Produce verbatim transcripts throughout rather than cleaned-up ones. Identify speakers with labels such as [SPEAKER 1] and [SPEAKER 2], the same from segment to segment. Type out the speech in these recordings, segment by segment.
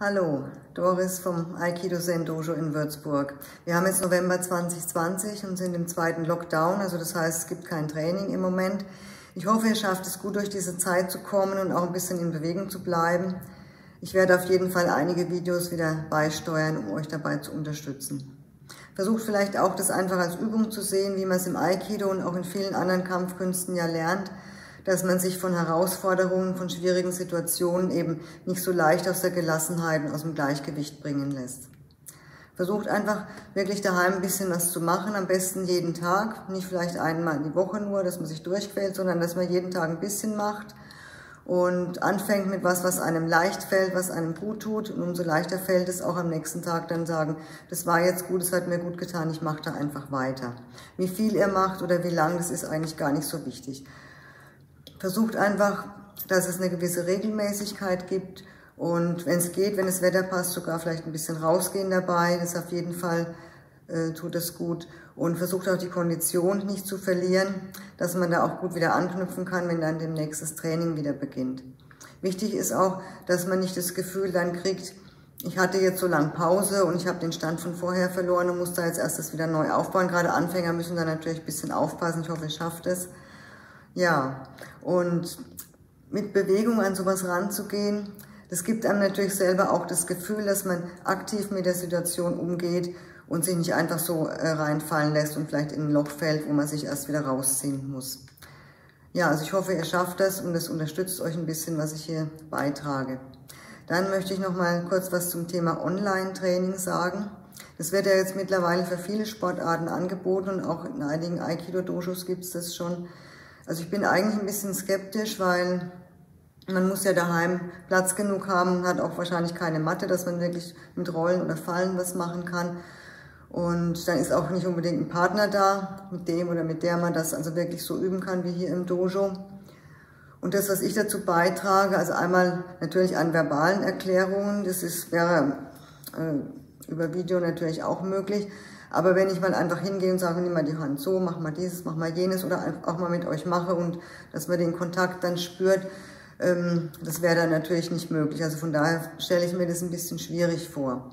[SPEAKER 1] Hallo, Doris vom Aikido Zen Dojo in Würzburg. Wir haben jetzt November zwanzig zwanzig und sind im zweiten Lockdown, also das heißt, es gibt kein Training im Moment. Ich hoffe, ihr schafft es gut, durch diese Zeit zu kommen und auch ein bisschen in Bewegung zu bleiben. Ich werde auf jeden Fall einige Videos wieder beisteuern, um euch dabei zu unterstützen. Versucht vielleicht auch, das einfach als Übung zu sehen, wie man es im Aikido und auch in vielen anderen Kampfkünsten ja lernt, dass man sich von Herausforderungen, von schwierigen Situationen eben nicht so leicht aus der Gelassenheit und aus dem Gleichgewicht bringen lässt. Versucht einfach wirklich daheim ein bisschen was zu machen, am besten jeden Tag, nicht vielleicht einmal in die Woche nur, dass man sich durchquält, sondern dass man jeden Tag ein bisschen macht und anfängt mit was, was einem leicht fällt, was einem gut tut, und umso leichter fällt es auch am nächsten Tag dann sagen, das war jetzt gut, es hat mir gut getan, ich mache da einfach weiter. Wie viel ihr macht oder wie lang, das ist eigentlich gar nicht so wichtig. Versucht einfach, dass es eine gewisse Regelmäßigkeit gibt und wenn es geht, wenn das Wetter passt, sogar vielleicht ein bisschen rausgehen dabei. Das auf jeden Fall äh, tut es gut. Und versucht auch die Kondition nicht zu verlieren, dass man da auch gut wieder anknüpfen kann, wenn dann demnächst das Training wieder beginnt. Wichtig ist auch, dass man nicht das Gefühl dann kriegt, ich hatte jetzt so lange Pause und ich habe den Stand von vorher verloren und muss da jetzt erst das wieder neu aufbauen. Gerade Anfänger müssen da natürlich ein bisschen aufpassen. Ich hoffe, ihr schafft es. Ja, und mit Bewegung an sowas ranzugehen, das gibt einem natürlich selber auch das Gefühl, dass man aktiv mit der Situation umgeht und sich nicht einfach so äh, reinfallen lässt und vielleicht in ein Loch fällt, wo man sich erst wieder rausziehen muss. Ja, also ich hoffe, ihr schafft das und es unterstützt euch ein bisschen, was ich hier beitrage. Dann möchte ich noch mal kurz was zum Thema Online-Training sagen. Das wird ja jetzt mittlerweile für viele Sportarten angeboten und auch in einigen Aikido-Dojos gibt es das schon. Also ich bin eigentlich ein bisschen skeptisch, weil man muss ja daheim Platz genug haben und hat auch wahrscheinlich keine Matte, dass man wirklich mit Rollen oder Fallen was machen kann. Und dann ist auch nicht unbedingt ein Partner da, mit dem oder mit der man das also wirklich so üben kann wie hier im Dojo. Und das, was ich dazu beitrage, also einmal natürlich an verbalen Erklärungen, das ist, wäre äh, über Video natürlich auch möglich. Aber wenn ich mal einfach hingehe und sage, nimm mal die Hand so, mach mal dieses, mach mal jenes oder auch mal mit euch mache und dass man den Kontakt dann spürt, ähm, das wäre dann natürlich nicht möglich. Also von daher stelle ich mir das ein bisschen schwierig vor.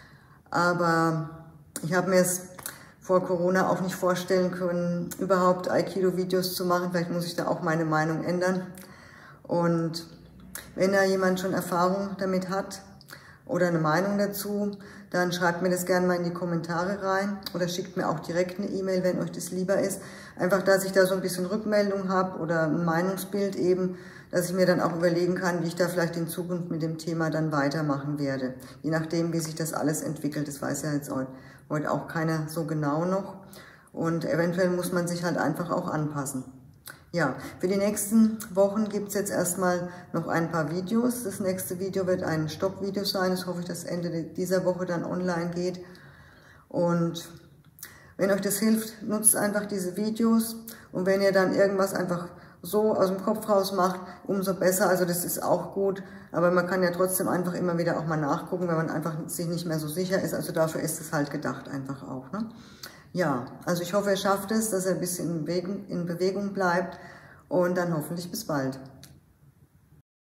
[SPEAKER 1] Aber ich habe mir es vor Corona auch nicht vorstellen können, überhaupt Aikido-Videos zu machen. Vielleicht muss ich da auch meine Meinung ändern. Und wenn da jemand schon Erfahrung damit hat oder eine Meinung dazu, dann schreibt mir das gerne mal in die Kommentare rein oder schickt mir auch direkt eine E-Mail, wenn euch das lieber ist. Einfach, dass ich da so ein bisschen Rückmeldung habe oder ein Meinungsbild eben, dass ich mir dann auch überlegen kann, wie ich da vielleicht in Zukunft mit dem Thema dann weitermachen werde. Je nachdem, wie sich das alles entwickelt. Das weiß ja jetzt heute auch keiner so genau noch. Und eventuell muss man sich halt einfach auch anpassen. Ja, für die nächsten Wochen gibt es jetzt erstmal noch ein paar Videos. Das nächste Video wird ein Stoppvideo sein. Das hoffe ich, dass Ende dieser Woche dann online geht. Und wenn euch das hilft, nutzt einfach diese Videos. Und wenn ihr dann irgendwas einfach so aus dem Kopf raus macht, umso besser. Also das ist auch gut. Aber man kann ja trotzdem einfach immer wieder auch mal nachgucken, wenn man einfach sich nicht mehr so sicher ist. Also dafür ist es halt gedacht einfach auch, ne? Ja, also ich hoffe, ihr schafft es, dass ihr ein bisschen in Bewegung, in Bewegung bleibt und dann hoffentlich bis bald.